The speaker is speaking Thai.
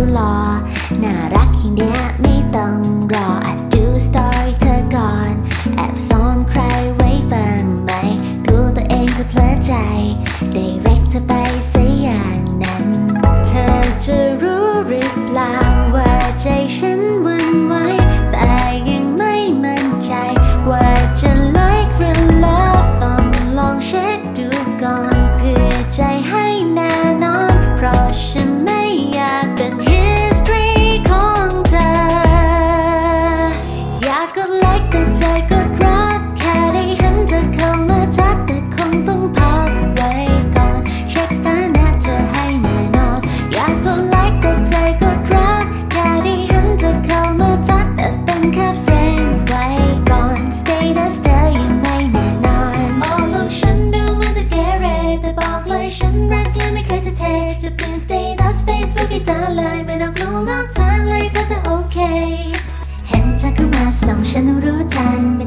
หล่อน่ารักอย่างเนี้ยไม่ต้องรออาจดูสตอรี่เธอก่อนแอบซ่อนใครไว้บ้างไหมกลัวตัวเองจะเพลิดใจได้เร็กเธอไปซะอย่างนั้นเธอจะรู้หรือเปล่าว่าใจฉันหวั่นไหวแต่ยังไม่มั่นใจว่าจะ like real love ต้องลองเช็คดูก่อนเพื่อใจให้แน่นอนเพราะฉันไม่อยากเป็น history ของเธออยากกดไลค์กดใจกดรักแค่ได้เห็นเธอเข้ามาทักแต่คงต้องพักไว้ก่อนเช็คสถานะเธอให้แน่นอนอยากกดไลค์กดใจกดรักแค่ได้เห็นเธอเข้ามาทักแต่เป็นแค่ friend ไว้ก่อน status เธอยังไม่แน่นอนโอ้ลูกฉันดูเหมือนจะเกเรแต่บอกเลยฉันรักและไม่เคยจะเทจะเปลี่ยน status Facebook ให้เธอเลยไม่ต้องกลัวนอกทางเลยเธอจะโอเคเห็นเธอเข้ามาส่องฉันรู้ทัน